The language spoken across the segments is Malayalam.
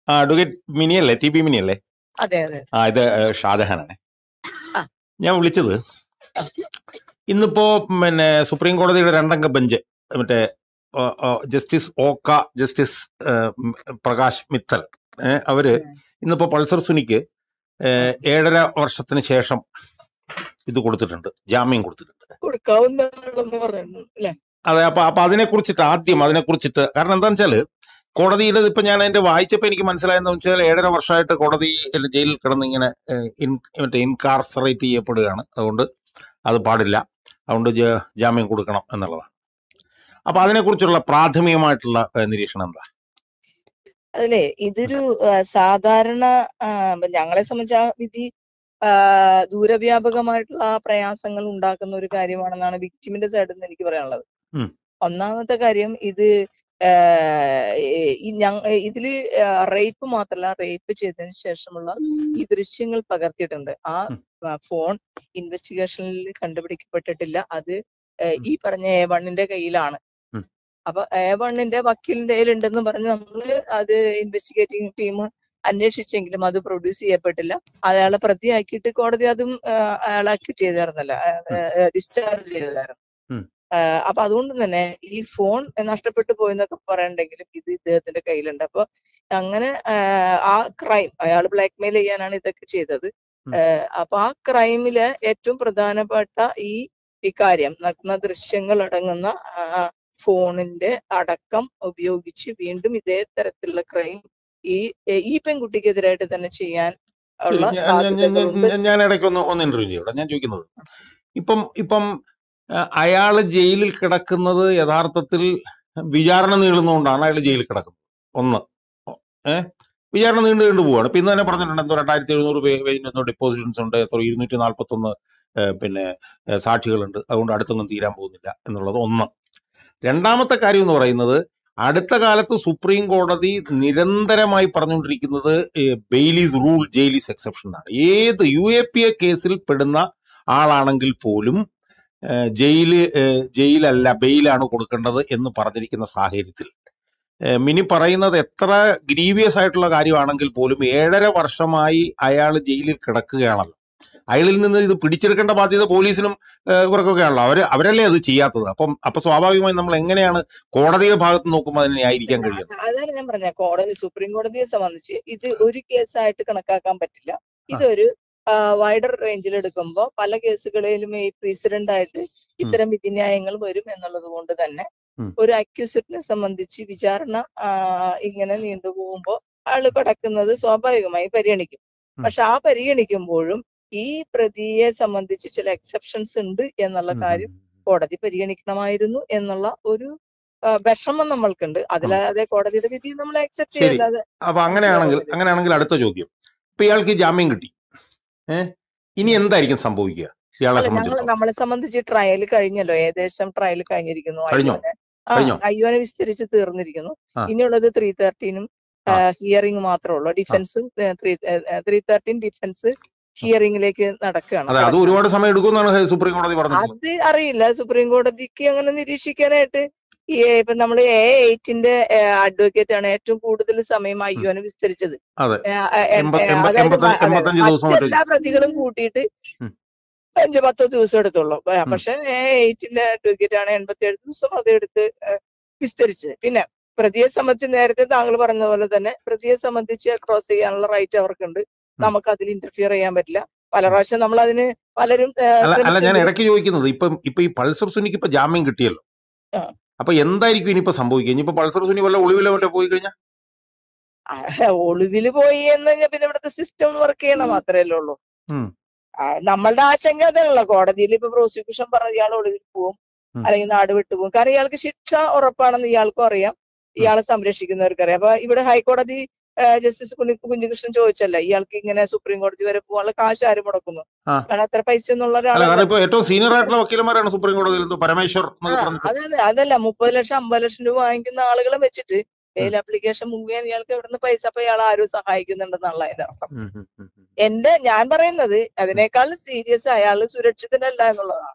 അഡ്വക്കേറ്റ് മിനി അല്ലേ? ടി പി മിനി അല്ലേ? അതെ അതെ. ഇത് ഷാജഹാനാണ്. ആ ഞാൻ വിളിച്ചത് ആ, ഇന്നിപ്പോ സുപ്രീം കോടതിയുടെ 2 അംഗ ബെഞ്ച് മറ്റേ ജസ്റ്റിസ് ഓക്ക, ജസ്റ്റിസ് പ്രകാശ് മിത്തൽ, അവര് ഇന്നിപ്പോ പൾസർ സുനിക്ക് 7.5 വർഷത്തിന് ശേഷം ഇത് കൊടുത്തിട്ടുണ്ട്, ജാമ്യം കൊടുത്തിട്ടുണ്ട്. കൊടുക്കാവുന്നതാണെന്ന് പറയുന്നു അല്ലെ? അതെ. അപ്പൊ അതിനെക്കുറിച്ചിട്ട് കാരണം എന്താണെന്ന് വെച്ചാല് കോടതിയിൽ ഇപ്പൊ ഞാൻ അതിന്റെ വായിച്ചപ്പോ എനിക്ക് മനസ്സിലായെന്ന് വെച്ചാൽ 7.5 വർഷമായിട്ട് കോടതി ജയിലിൽ കിടന്ന് ഇങ്ങനെ മറ്റേ ഇൻകാർസറേറ്റ് ചെയ്യപ്പെടുകയാണ്. അതുകൊണ്ട് അത് പാടില്ല, അതുകൊണ്ട് ജാമ്യം കൊടുക്കണം എന്നുള്ളതാണ്. അപ്പൊ അതിനെക്കുറിച്ചുള്ള പ്രാഥമികമായിട്ടുള്ള നിരീക്ഷണം എന്താ? അതിലെ ഇതൊരു സാധാരണ ഞങ്ങളെ സംബന്ധിച്ച ആ വിധി ദൂരവ്യാപകമായിട്ടുള്ള പ്രയാസങ്ങൾ ഉണ്ടാക്കുന്ന ഒരു കാര്യമാണെന്നാണ് വിക്ടിമിന്റെ സൈഡിൽ നിന്ന് എനിക്ക് പറയാനുള്ളത്. ഒന്നാമത്തെ കാര്യം, ഇത് ഇതില് റേപ്പ് മാത്രല്ല, റേപ്പ് ചെയ്തതിനു ശേഷമുള്ള ഈ ദൃശ്യങ്ങൾ പകർത്തിയിട്ടുണ്ട്. ആ ഫോൺ ഇൻവെസ്റ്റിഗേഷനിൽ കണ്ടുപിടിക്കപ്പെട്ടിട്ടില്ല. അത് ഈ പറഞ്ഞ A1-ന്റെ കയ്യിലാണ്. അപ്പൊ A1-ന്റെ വക്കീലിന്റെ കയ്യിലുണ്ടെന്ന് പറഞ്ഞ് നമ്മള് അത് ഇൻവെസ്റ്റിഗേറ്റിംഗ് ടീം അന്വേഷിച്ചെങ്കിലും അത് പ്രൊഡ്യൂസ് ചെയ്യപ്പെട്ടില്ല. അയാളെ പ്രതിയാക്കിയിട്ട് കോടതി അതും അയാളെ അക്യൂട്ട് ചെയ്തായിരുന്നല്ലോ, ഡിസ്ചാർജ് ചെയ്തായിരുന്നു. അപ്പൊ അതുകൊണ്ട് തന്നെ ഈ ഫോൺ നഷ്ടപ്പെട്ടു പോയെന്നൊക്കെ പറയണ്ടെങ്കിലും ഇത് ഇദ്ദേഹത്തിന്റെ കയ്യിലുണ്ട്. അപ്പൊ അങ്ങനെ ആ ക്രൈം, അയാൾ ബ്ലാക്ക് മെയിൽ ചെയ്യാനാണ് ഇതൊക്കെ ചെയ്തത്. അപ്പൊ ആ ക്രൈമില് ഏറ്റവും പ്രധാനപ്പെട്ട ഈ കാര്യം, നഗ്ന ദൃശ്യങ്ങൾ അടങ്ങുന്ന ഫോണിന്റെ അടക്കം ഉപയോഗിച്ച് വീണ്ടും ഇതേ തരത്തിലുള്ള ക്രൈം ഈ പെൺകുട്ടിക്കെതിരായിട്ട് തന്നെ ചെയ്യാൻ ഉള്ള സാധ്യതകളുണ്ട്. ഞാൻ ഇടയ്ക്ക് ഒന്ന് ഇന്റർവ്യൂ ചെയ്യട്ടെ. ഞാൻ ചോദിക്കുന്നത്, ഇപ്പം അയാള് ജയിലിൽ കിടക്കുന്നത് യഥാർത്ഥത്തിൽ വിചാരണ നീളുന്നതുകൊണ്ടാണ് അയാൾ ജയിലിൽ കിടക്കുന്നത്. ഒന്ന്, വിചാരണ നീണ്ടു പോവാണ്. ഇപ്പൊ ഇന്ന് തന്നെ പറഞ്ഞിട്ടുണ്ട്, എന്തോ 2700 പേജിന് എന്തോ ഡിപ്പോസിഷൻസ് ഉണ്ട്, 241 സാക്ഷികളുണ്ട്, അതുകൊണ്ട് അടുത്തൊന്നും തീരാൻ പോകുന്നില്ല എന്നുള്ളത് ഒന്ന്. രണ്ടാമത്തെ കാര്യം എന്ന് പറയുന്നത്, അടുത്ത കാലത്ത് സുപ്രീം കോടതി നിരന്തരമായി പറഞ്ഞുകൊണ്ടിരിക്കുന്നത് ബെയിലീസ് റൂൾ, ജയിലീസ് എക്സെപ്ഷൻ ആണ്. ഏത് UAPA കേസിൽ പെടുന്ന ആളാണെങ്കിൽ പോലും ജയിലല്ല ബെയിലാണ് കൊടുക്കേണ്ടത് എന്ന് പറഞ്ഞിരിക്കുന്ന സാഹചര്യത്തിൽ മിനി പറയുന്നത് എത്ര ഗ്രീവിയസ് ആയിട്ടുള്ള കാര്യമാണെങ്കിൽ പോലും 7.5 വർഷമായി അയാൾ ജയിലിൽ കിടക്കുകയാണല്ലോ. അയാളിൽ നിന്ന് ഇത് പിടിച്ചെടുക്കേണ്ട ബാധ്യത പോലീസിനും ഇവർക്കൊക്കെ ആണല്ലോ. അവരല്ലേ അത് ചെയ്യാത്തത്. അപ്പൊ സ്വാഭാവികമായും നമ്മൾ എങ്ങനെയാണ് കോടതിയുടെ ഭാഗത്ത് നോക്കുമ്പോൾ അതിനെ ന്യായീകരിക്കാൻ കഴിയുന്നത്? അതാണ് ഞാൻ പറഞ്ഞ, സുപ്രീം കോടതിയെ സംബന്ധിച്ച് ഇത് ഒരു കേസായിട്ട് കണക്കാക്കാൻ പറ്റില്ല. ഇതൊരു വൈഡർ റേഞ്ചിൽ എടുക്കുമ്പോൾ പല കേസുകളിലും ഈ പ്രസിഡന്റ് ആയിട്ട് ഇത്തരം വിധിന്യായങ്ങൾ വരും എന്നുള്ളത് കൊണ്ട് തന്നെ ഒരു അക്യൂസിറ്റിനെ സംബന്ധിച്ച് വിചാരണ ഇങ്ങനെ നീണ്ടുപോകുമ്പോൾ ആള് കിടക്കുന്നത് സ്വാഭാവികമായി പരിഗണിക്കും. പക്ഷെ ആ പരിഗണിക്കുമ്പോഴും ഈ പ്രതിയെ സംബന്ധിച്ച് ചില എക്സെപ്ഷൻസ് ഉണ്ട് എന്നുള്ള കാര്യം കോടതി പരിഗണിക്കണമായിരുന്നു എന്നുള്ള ഒരു വിഷമം നമ്മൾക്കുണ്ട്. അതിലാതെ കോടതിയുടെ വിധി നമ്മൾ അക്സെപ്റ്റ് ചെയ്യാതെ. അപ്പൊ അങ്ങനെയാണെങ്കിൽ അടുത്ത ചോദ്യം, ഇപ്പൊ ഇയാൾക്ക് ജാമ്യം കിട്ടി, ഇനി എന്തായിരിക്കും സംഭവിക്കുക? നമ്മളെ സംബന്ധിച്ച് ട്രയൽ കഴിഞ്ഞല്ലോ, ഏകദേശം ട്രയൽ കഴിഞ്ഞിരിക്കുന്നു. അയ്യോനെ വിസ്തരിച്ച് തീർന്നിരിക്കുന്നു. ഇനിയുള്ളത് 313 ഹിയറിംഗ് മാത്രമേ ഉള്ളൂ. ഡിഫൻസും 313 ഡിഫൻസ് ഹിയറിംഗിലേക്ക് നടക്കുകയാണ്. അത് ഒരുപാട് സമയം എടുക്കുമെന്നാണ് സുപ്രീം കോടതി പറഞ്ഞത്. അത് അറിയില്ല, സുപ്രീം കോടതിക്ക് അങ്ങനെ നിരീക്ഷിക്കാനായിട്ട്. ഇപ്പൊ നമ്മൾ A8-ന്റെ അഡ്വക്കേറ്റ് ആണ് ഏറ്റവും കൂടുതൽ സമയം അയ്യോനെ വിസ്തരിച്ചത്. എല്ലാ പ്രതികളും കൂട്ടിയിട്ട് 5-10 ദിവസം എടുത്തുള്ളൂ. പക്ഷെ A8-ന്റെ അഡ്വക്കേറ്റ് ആണ് 87 ദിവസം അതെടുത്ത് വിസ്തരിച്ചത്. പിന്നെ പ്രതിയെ സംബന്ധിച്ച് നേരത്തെ താങ്കൾ പറഞ്ഞ പോലെ തന്നെ പ്രതിയെ സംബന്ധിച്ച് ക്രോസ് ചെയ്യാനുള്ള റൈറ്റ് അവർക്കുണ്ട്. നമുക്ക് അതിൽ ഇന്റർഫിയർ ചെയ്യാൻ പറ്റില്ല. പല പ്രാവശ്യം നമ്മൾ അതിന് പലരും ഞാൻ ഇടയ്ക്ക് ചോദിക്കുന്നത്, ഇപ്പൊ ഈ പൾസർ സുനിക്ക് ഇപ്പൊ ജാമ്യം കിട്ടിയല്ലോ, അപ്പൊ എന്തായിരിക്കും ഇനിയിപ്പോ സംഭവിക്കുക? ഇനിയിപ്പോ പൾസർ സുനി വല്ല ഒളിവിലോ പോയി കഴിഞ്ഞാൽ? ഒളിവില് പോയി എന്ന് കഴിഞ്ഞാൽ പിന്നെ ഇവിടുത്തെ സിസ്റ്റം വർക്ക് ചെയ്യണം മാത്രമല്ലേ ഉള്ളൂ. നമ്മളുടെ ആശങ്ക അതല്ല. കോടതിയിൽ ഇപ്പൊ പ്രോസിക്യൂഷൻ പറഞ്ഞ ഇയാൾ ഒളിവിൽ പോവും അല്ലെങ്കിൽ നാട് വിട്ടുപോകും. കാരണം ഇയാൾക്ക് ശിക്ഷ ഉറപ്പാണെന്ന് ഇയാൾക്കും അറിയാം, ഇയാളെ സംരക്ഷിക്കുന്നവർക്കറിയാം. അപ്പൊ ഇവിടെ ഹൈക്കോടതി ജസ്റ്റിസ് കുഞ്ഞികൃഷ്ണൻ ചോദിച്ചല്ല, ഇയാൾക്ക് ഇങ്ങനെ സുപ്രീം കോടതി വരെ പോകാനുള്ള കാശ് ആരും മുടക്കുന്നു? കാരണം അത്ര പൈസ ഒന്നുള്ള ഏറ്റവും സീനിയർ ആയിട്ടുള്ള വക്കീലന്മാരാണ് സുപ്രീം കോടതിയിൽ. അതല്ല, 30 ലക്ഷം 50 ലക്ഷം രൂപ വാങ്ങിക്കുന്ന ആളുകളെ വെച്ചിട്ട് ബെയിൽ ആപ്ലിക്കേഷൻ മുഖേന ഇയാൾക്ക് എവിടുന്ന് പൈസ? അപ്പൊ ഇയാൾ ആരും സഹായിക്കുന്നുണ്ടെന്നുള്ള ഇതിനർത്ഥം. ഞാൻ പറയുന്നത് അതിനേക്കാൾ സീരിയസ് അയാള് സുരക്ഷിതനല്ല എന്നുള്ളതാണ്.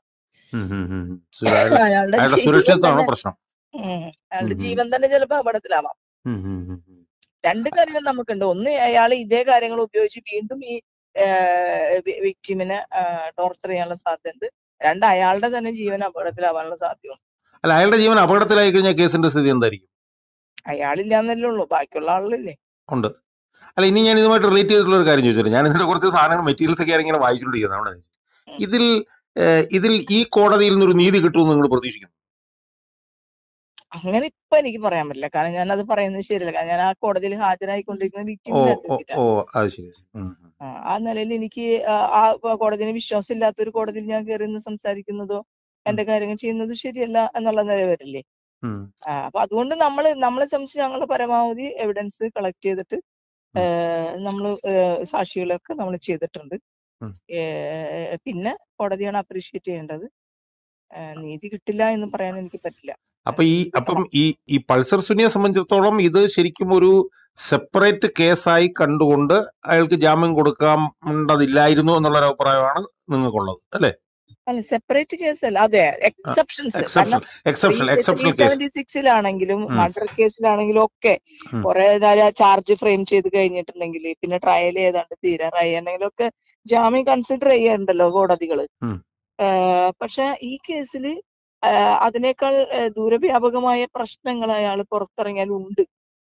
അയാളുടെ ജീവൻ തന്നെ ചിലപ്പോ അപകടത്തിലാവാം. രണ്ട് കാര്യങ്ങൾ നമുക്കുണ്ട്. ഒന്ന്, അയാൾ ഇതേ കാര്യങ്ങൾ ഉപയോഗിച്ച് വീണ്ടും ഈ വിക്ടിമിനെ ടോർച്ചർ ചെയ്യാനുള്ള സാധ്യതയുണ്ട്. രണ്ട്, അയാളുടെ തന്നെ ജീവൻ അപകടത്തിലാവാനുള്ള സാധ്യതയുണ്ട്. അല്ല, അയാളുടെ ജീവൻ അപകടത്തിലായി കഴിഞ്ഞാൽ കേസിന്റെ സ്ഥിതി എന്തായിരിക്കും? അയാളില്ലാന്നല്ലേ ഉള്ളൂ, ബാക്കിയുള്ള ആളില്ലേ ഉണ്ട്. അല്ല, ഇനി ഞാൻ ഇതുമായിട്ട് റിലേറ്റ് ചെയ്തിട്ടുള്ള ഒരു കാര്യം ചോദിച്ചോളൂ. ഞാൻ ഇതിന്റെ കുറച്ച് സാധനങ്ങൾ മെറ്റീരിയൽസ് ഒക്കെ ഇങ്ങനെ വായിച്ചുകൊണ്ടിരിക്കുന്നത്. അവിടെ ഉം. ഇതിൽ ഇതിൽ ഈ കോടതിയിൽ നിന്നൊരു നീതി കിട്ടുമെന്ന് നിങ്ങൾ പ്രതീക്ഷിക്കുന്നു? അങ്ങനെ ഇപ്പൊ എനിക്ക് പറയാൻ പറ്റില്ല. കാരണം ഞാൻ അത് പറയുന്നത് ശരിയല്ല. കാരണം ഞാൻ ആ കോടതിയിൽ ഹാജരായിക്കൊണ്ടിരിക്കുന്ന ഓ വിക്ടിമിന്റെ ഓ അഡ്വക്കേറ്റ് ഓ ആണ്. അത് ശരി. ആ നിലയിൽ എനിക്ക് ആ കോടതിന് വിശ്വാസം ഇല്ലാത്ത ഒരു കോടതിയിൽ ഞാൻ കയറി നിന്ന് സംസാരിക്കുന്നതോ എന്റെ കാര്യങ്ങൾ ചെയ്യുന്നത് ശരിയല്ല എന്നുള്ള നില വരില്ലേ. അപ്പൊ അതുകൊണ്ട് നമ്മളെ സംബന്ധിച്ച് ഞങ്ങൾ പരമാവധി എവിഡൻസ് കളക്ട് ചെയ്തിട്ട് നമ്മള് സാക്ഷികളൊക്കെ നമ്മൾ ചെയ്തിട്ടുണ്ട്. പിന്നെ കോടതിയാണ് അപ്രീഷിയേറ്റ് ചെയ്യേണ്ടത്. നീതി കിട്ടില്ല എന്ന് പറയാൻ എനിക്ക് പറ്റില്ല. അപ്പം ഈ പൾസർ സുനിയെ സംബന്ധിച്ചിടത്തോളം ഇത് ശരിക്കും ഒരു സെപ്പറേറ്റ് കേസായി കണ്ടുകൊണ്ട് അയാൾക്ക് ജാമ്യം കൊടുക്കേണ്ടതില്ലായിരുന്നു എന്നുള്ള അഭിപ്രായമാണ് നിങ്ങൾക്കുള്ളത്, അല്ലേ? അല്ല, സെപ്പറേറ്റ് കേസ് അല്ല. അതെ, എക്സെപ്ഷൻസ്. കാരണം എക്സെപ്ഷണൽ കേസ് 376 മർഡർ കേസിലാണെങ്കിലും ഒക്കെ കുറെ ചാർജ് ഫ്രെയിം ചെയ്ത് കഴിഞ്ഞിട്ടുണ്ടെങ്കിൽ പിന്നെ ട്രയൽ ഏതാണ്ട് തീരാറായി ഉണ്ടെങ്കിലും ഒക്കെ ജാമ്യം കൺസിഡർ ചെയ്യാറുണ്ടല്ലോ കോടതികള്. പക്ഷെ ഈ കേസിൽ അതിനേക്കാൾ ദൂരവ്യാപകമായ പ്രശ്നങ്ങൾ അയാൾ പുറത്തിറങ്ങിയാൽ ഉണ്ട്.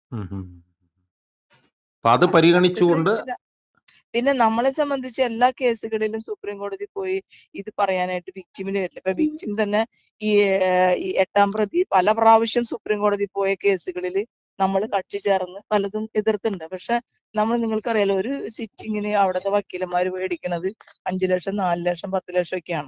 അത് പരിഗണിച്ചുകൊണ്ട് പിന്നെ നമ്മളെ സംബന്ധിച്ച് എല്ലാ കേസുകളിലും സുപ്രീം കോടതി പോയി ഇത് പറയാനായിട്ട് വിക്ടിമിന് വരില്ല. ഇപ്പൊ വിക്ടിം തന്നെ ഈ 8ാം പ്രതി പല പ്രാവശ്യം സുപ്രീം കോടതി പോയ കേസുകളിൽ നമ്മൾ കക്ഷി ചേർന്ന് പലതും എതിർത്തുണ്ട്. പക്ഷെ നിങ്ങൾക്കറിയാലോ, ഒരു സിറ്റിങ്ങിന് അവിടുത്തെ വക്കീലന്മാർ മേടിക്കണത് 5 ലക്ഷം 4 ലക്ഷം 10 ലക്ഷം ഒക്കെയാണ്.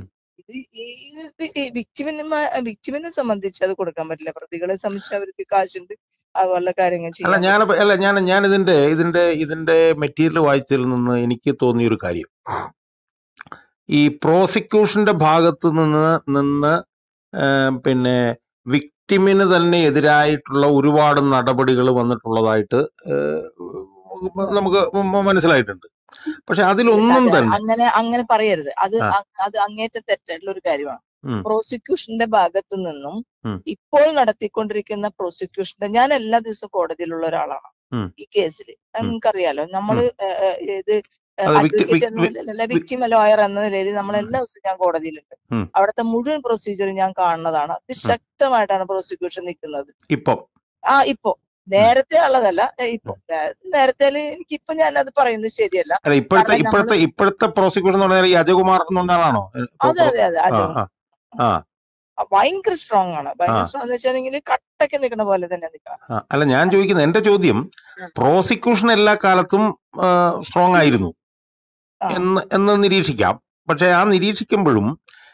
ഇത് വിക്ടിമിനെ സംബന്ധിച്ച് അത് കൊടുക്കാൻ പറ്റില്ല. പ്രതികളെ സംബന്ധിച്ച് അവർക്ക് കാശുണ്ട്, അതുപോലുള്ള കാര്യങ്ങൾ ചെയ്യാം. ഞാൻ ഇതിന്റെ മെറ്റീരിയൽ വായിച്ചതിൽ നിന്ന് എനിക്ക് തോന്നിയൊരു കാര്യം, ഈ പ്രോസിക്യൂഷന്റെ ഭാഗത്ത് നിന്ന് പിന്നെ വിക്ടിമിന് തന്നെ എതിരായിട്ടുള്ള ഒരുപാട് നടപടികൾ വന്നിട്ടുള്ളതായിട്ട് നമുക്ക് മനസ്സിലായിട്ടുണ്ട്. പക്ഷെ അതിലൊന്നും തന്നെ അങ്ങനെ പറയരുത്. അത് അങ്ങേറ്റ തെറ്റായിട്ടുള്ള ഒരു കാര്യമാണ്. പ്രോസിക്യൂഷന്റെ ഭാഗത്തു നിന്നും ഇപ്പോൾ നടത്തിക്കൊണ്ടിരിക്കുന്ന പ്രോസിക്യൂഷന്റെ, ഞാൻ എല്ലാ ദിവസവും കോടതിയിലുള്ള ഒരാളാണ് ഈ കേസിൽ. നിങ്ങൾക്കറിയാലോ, നമ്മള് ഇത് അഡ്വക്കേറ്റ് എന്ന നിലയിലല്ല, വിക്ടിം ലോയർ എന്ന നിലയിൽ നമ്മൾ എല്ലാ ദിവസവും ഞാൻ കോടതിയിലുണ്ട്. അവിടുത്തെ മുഴുവൻ പ്രൊസീജിയർ ഞാൻ കാണുന്നതാണ്. അതിശക്തമായിട്ടാണ് പ്രോസിക്യൂഷൻ നിൽക്കുന്നത് ഇപ്പൊ. നേരത്തെ ഉള്ളതല്ല, ഇപ്പൊ. നേരത്തെ എനിക്കിപ്പോ ഞാനത് പറയുന്നത് ശരിയല്ല. ഇപ്പോഴത്തെ പ്രോസിക്യൂഷൻ എന്ന് പറഞ്ഞാൽ അജയകുമാർ എന്ന് പറഞ്ഞ ആളാണോ? അതെ അതെ അതെ, ഭയങ്കര സ്ട്രോങ് ആണ്. ഭയങ്കര സ്ട്രോങ് എന്ന് വെച്ചാൽ കട്ടൊക്കെ നിൽക്കുന്ന പോലെ തന്നെ നിൽക്കണം. അല്ല, ഞാൻ ചോദിക്കുന്നത്, എന്റെ ചോദ്യം, പ്രോസിക്യൂഷൻ എല്ലാ കാലത്തും സ്ട്രോങ് ആയിരുന്നു എന്ന് നിരീക്ഷിക്കാം. പക്ഷെ ആ നിരീക്ഷിക്കുമ്പോഴും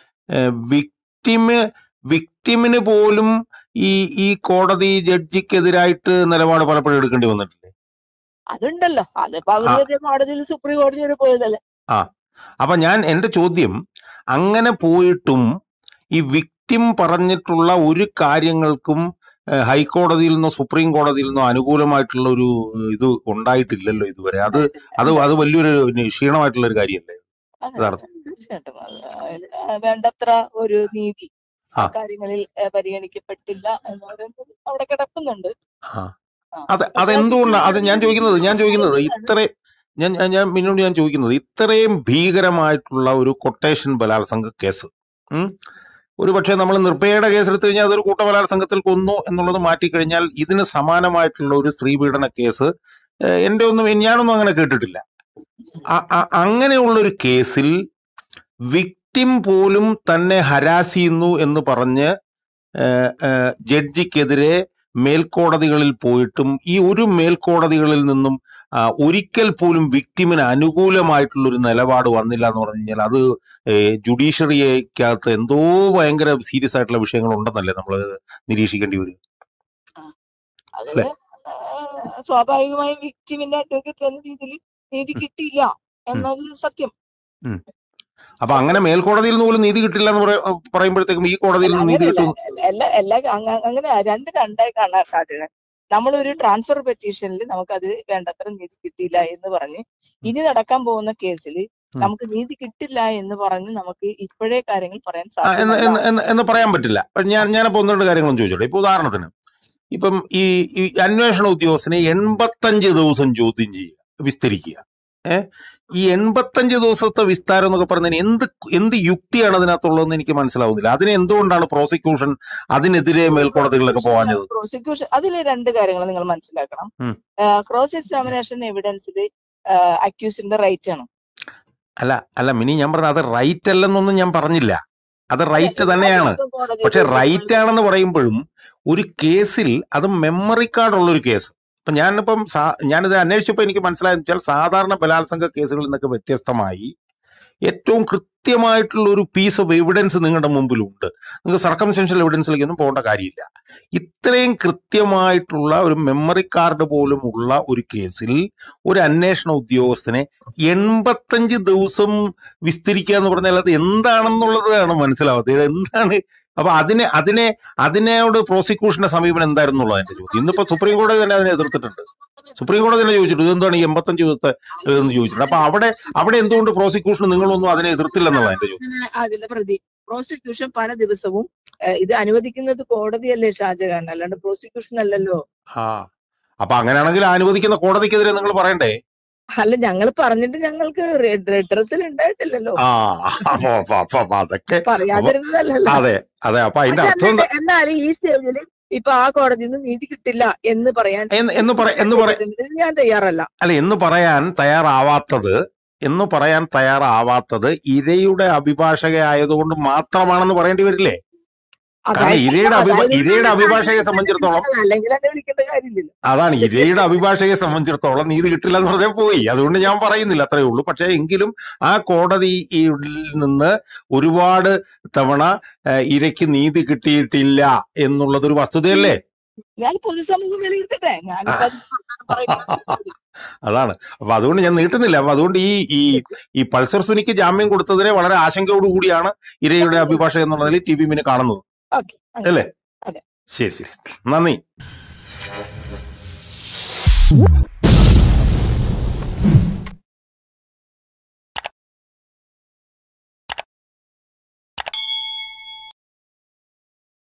വിക്ടിമിന് പോലും ഈ കോടതി ജഡ്ജിക്കെതിരായിട്ട് നിലപാട് പലപ്പോഴും എടുക്കേണ്ടി വന്നിട്ടില്ലേ? അതുണ്ടല്ലോ, അതിപ്പോ അവര് കോടതിയിൽ സുപ്രീം കോടതി വരെ പോയതല്ലേ. അപ്പൊ എന്റെ ചോദ്യം, അങ്ങനെ പോയിട്ടും ഈ വിക്ടിം പറഞ്ഞിട്ടുള്ള ഒരു കാര്യങ്ങൾക്കും ഹൈക്കോടതിയിൽ നിന്നോ സുപ്രീം കോടതിയിൽ നിന്നോ അനുകൂലമായിട്ടുള്ള ഒരു ഇത് ഉണ്ടായിട്ടില്ലല്ലോ ഇതുവരെ. അത് വലിയൊരു ക്ഷീണമായിട്ടുള്ള ഒരു കാര്യമല്ലേ? തീർച്ചയായിട്ടും വേണ്ടത്ര ഒരു നീതി കാര്യങ്ങളിൽ പരിഗണിക്കപ്പെട്ടില്ല എന്ന് പറയുന്നത് അവിടെ കിടക്കുന്നുണ്ട്. അതെന്തുകൊണ്ടാണ്? അത് ഞാൻ ചോദിക്കുന്നത് ഇത്രയും ഭീകരമായിട്ടുള്ള ഒരു കൊട്ടേഷൻ ബലാത്സംഗ കേസ്, ഒരുപക്ഷെ നമ്മൾ നിർഭയയുടെ കേസ് എടുത്തു കഴിഞ്ഞാൽ അതൊരു കൂട്ടബലാത്സംഗത്തിൽ കൊന്നു എന്നുള്ളത് മാറ്റിക്കഴിഞ്ഞാൽ ഇതിന് സമാനമായിട്ടുള്ള ഒരു സ്ത്രീപീഡന കേസ് ഞാനൊന്നും അങ്ങനെ കേട്ടിട്ടില്ല. അങ്ങനെയുള്ളൊരു കേസിൽ വിക്ടിം പോലും തന്നെ ഹരാസ് ചെയ്യുന്നു എന്ന് പറഞ്ഞ് ജഡ്ജിക്കെതിരെ മേൽക്കോടതികളിൽ പോയിട്ടും ഈ ഒരു മേൽക്കോടതികളിൽ നിന്നും ഒരിക്കൽ പോലും വിക്ടിമിന് അനുകൂലമായിട്ടുള്ളൊരു നിലപാട് വന്നില്ല എന്ന് പറഞ്ഞു കഴിഞ്ഞാൽ അത് ജുഡീഷ്യറിക്കകത്ത് എന്തോ ഭയങ്കര സീരിയസ് ആയിട്ടുള്ള വിഷയങ്ങൾ ഉണ്ടെന്നല്ലേ നമ്മൾ നിരീക്ഷിക്കേണ്ടി വരും. സ്വാഭാവികമായും വിക്ടിമിന്റെ അഡ്വക്കേറ്റ് എന്ന രീതിയിൽ നീതി കിട്ടിയില്ല എന്നത് സത്യം. അപ്പൊ അങ്ങനെ മേൽക്കോടതിയിൽ നിന്ന് പോലും നീതി കിട്ടില്ല എന്ന് പറയുമ്പോഴത്തേക്കും ഈ കോടതിയിൽ നിന്ന് നീതി കിട്ടും? അങ്ങനെ രണ്ടായി കാണാൻ സാധ്യത. നമ്മളൊരു ട്രാൻസ്ഫർ പെറ്റീഷനിൽ നമുക്കത് വേണ്ടത്ര നീതി കിട്ടിയില്ല എന്ന് പറഞ്ഞ് ഇനി നടക്കാൻ പോകുന്ന കേസിൽ നമുക്ക് നീതി കിട്ടില്ല എന്ന് പറഞ്ഞ് നമുക്ക് ഇപ്പോഴേ കാര്യങ്ങൾ പറയാൻ സാധിക്കും എന്ന് പറയാൻ പറ്റില്ല. ഞാനിപ്പോ 1-2 കാര്യങ്ങളും ചോദിച്ചോട്ടെ. ഇപ്പൊ ഉദാഹരണത്തിന് ഇപ്പം ഈ അന്വേഷണ ഉദ്യോഗസ്ഥനെ 85 ദിവസം ചോദ്യം ചെയ്യുക, വിസ്തരിക്കുക. ഈ 85 ദിവസത്തെ വിസ്താരം എന്നൊക്കെ പറഞ്ഞതിന് എന്ത് യുക്തിയാണ് അതിനകത്തുള്ളതെന്ന് എനിക്ക് മനസ്സിലാവുന്നില്ല. അതിന് എന്തുകൊണ്ടാണ് പ്രോസിക്യൂഷൻ അതിനെതിരെ മേൽക്കോടതികളിലൊക്കെ പോകാഞ്ഞത്? പ്രോസിക്യൂഷൻ അതിൽ രണ്ട് കാര്യങ്ങൾ നിങ്ങൾ മനസ്സിലാക്കണം. ക്രോസ് എക്സാമിനേഷൻ എവിഡൻസിൽ അക്യൂസിന്റെ റൈറ്റ് ആണ്. അല്ല മിനി, ഞാൻ പറഞ്ഞ അത് റൈറ്റ് അല്ലെന്നൊന്നും ഞാൻ പറഞ്ഞില്ല. അത് റൈറ്റ് തന്നെയാണ്. പക്ഷെ റൈറ്റ് ആണെന്ന് പറയുമ്പോഴും ഒരു കേസിൽ അത് മെമ്മറി കാർഡ് ഉള്ളൊരു കേസ്. ഇപ്പൊ ഞാനിത് അന്വേഷിച്ചപ്പോൾ എനിക്ക് മനസ്സിലായെന്ന് വെച്ചാൽ സാധാരണ ബലാത്സംഗ കേസുകളിൽ നിന്നൊക്കെ വ്യത്യസ്തമായി ഏറ്റവും കൃത്യമായിട്ടുള്ള ഒരു പീസ് ഓഫ് എവിഡൻസ് നിങ്ങളുടെ മുമ്പിലുണ്ട്. നിങ്ങൾക്ക് സർക്കംസ്റ്റൻഷ്യൽ എവിഡൻസിലേക്കൊന്നും പോകേണ്ട കാര്യമില്ല. ഇത്രയും കൃത്യമായിട്ടുള്ള ഒരു മെമ്മറി കാർഡ് പോലും ഉള്ള ഒരു കേസിൽ ഒരു അന്വേഷണ ഉദ്യോഗസ്ഥനെ 85 ദിവസം വിസ്തരിക്കുക എന്ന് പറഞ്ഞാൽ അത് എന്താണെന്നുള്ളതാണ് മനസ്സിലാവാത്തത്. എന്താണ് അപ്പൊ അതിനോട് പ്രോസിക്യൂഷന്റെ സമീപനം എന്തായിരുന്നുള്ളത് എന്റെ ചോദ്യം. ഇന്നിപ്പോ സുപ്രീം കോടതി തന്നെ അതിനെ എതിർത്തിട്ടുണ്ട്. സുപ്രീം കോടതി തന്നെ ചോദിച്ചിട്ടുണ്ട് ഇതെന്താണ് ഈ 85 ദിവസത്തെ എന്ന് ചോദിച്ചിട്ടുണ്ട്. അപ്പൊ അവിടെ എന്തുകൊണ്ട് പ്രോസിക്യൂഷൻ നിങ്ങളൊന്നും അതിനെ എതിർത്തില്ലെന്നുള്ള എന്റെ ചോദ്യം. അതിന്റെ പ്രതി പ്രോസിക്യൂഷൻ പല ദിവസവും ഇത് അനുവദിക്കുന്നത് കോടതിയല്ലേ ഷാജഹാൻ, അല്ലാണ്ട് പ്രോസിക്യൂഷൻ അല്ലല്ലോ. അപ്പൊ അങ്ങനെയാണെങ്കിൽ അനുവദിക്കുന്ന കോടതിക്കെതിരെ നിങ്ങൾ പറയണ്ടേ? അല്ല, ഞങ്ങൾ പറഞ്ഞിട്ട് ഞങ്ങൾക്ക് റെഡ്രസൽ ഉണ്ടായിട്ടില്ലല്ലോ. അതൊക്കെ പറയാതിരുന്നതല്ലോ. അതെ അതെ. അപ്പൊ അതിന്റെ അർത്ഥം എന്നാലും ഈ സ്റ്റേജിൽ ഇപ്പൊ ആ കോടതിയിൽ നിന്ന് നീതി കിട്ടില്ല എന്ന് പറയാൻ ഞാൻ തയ്യാറല്ല. അല്ല, എന്ന് പറയാൻ തയ്യാറാവാത്തത് ഇരയുടെ അഭിഭാഷകയായതുകൊണ്ട് മാത്രമാണെന്ന് പറയേണ്ടി വരില്ലേ? കാരണം ഇരയുടെ അഭിഭാഷകയെ സംബന്ധിച്ചിടത്തോളം അതാണ്, ഇരയുടെ അഭിഭാഷകയെ സംബന്ധിച്ചിടത്തോളം നീതി കിട്ടില്ല എന്ന് പറഞ്ഞാൽ പോയി. അതുകൊണ്ട് ഞാൻ പറയുന്നില്ല, അത്രയേ ഉള്ളൂ. പക്ഷെ എങ്കിലും ആ കോടതിയിൽ നിന്ന് ഒരുപാട് തവണ ഇരയ്ക്ക് നീതി കിട്ടിയിട്ടില്ല എന്നുള്ളതൊരു വസ്തുതയല്ലേ? ഞാൻ പൊതുസമൂഹം വിലയിരുത്തട്ടെ. അതാണ്. അപ്പൊ അതുകൊണ്ട് ഞാൻ നീട്ടുന്നില്ല. അപ്പൊ അതുകൊണ്ട് ഈ പൾസർ സുനിക്ക് ജാമ്യം കൊടുത്തതിനെ വളരെ ആശങ്കയോടുകൂടിയാണ് ഇരയുടെ അഭിഭാഷകൻ എന്നുള്ളതിൽ ടി.വി. മിനി കാണുന്നത് അല്ലേ? ശരി, നന്ദി.